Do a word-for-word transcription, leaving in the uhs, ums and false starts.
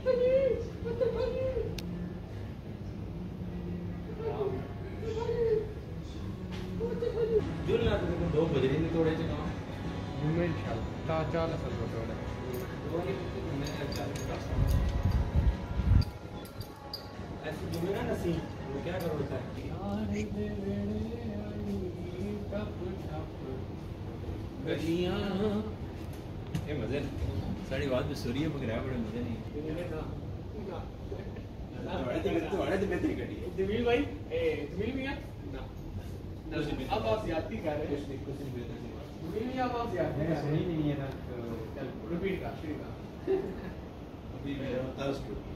जो ना तो दो बजरी में तोड़े थे काम मैं इंशाल्लाह ता चाल असल को तोड़े मैं ऐसे जुमे ना नसीब वो क्या करो होता है गलियां ये मजे सारी बात में सूर्य बगैर बड़े मजे नहीं बड़े तो बड़े तो बेहतरी कटी है जमील भाई ए जमील मियां ना अब आप ज्यादती कर रहे हैं कुछ कुछ बेहतर नहीं बात जमील मियां अब आप ज्यादती कर रहे हैं नहीं है ना चल रिपीट कर शुरू कर अभी मेरा थर्स्ट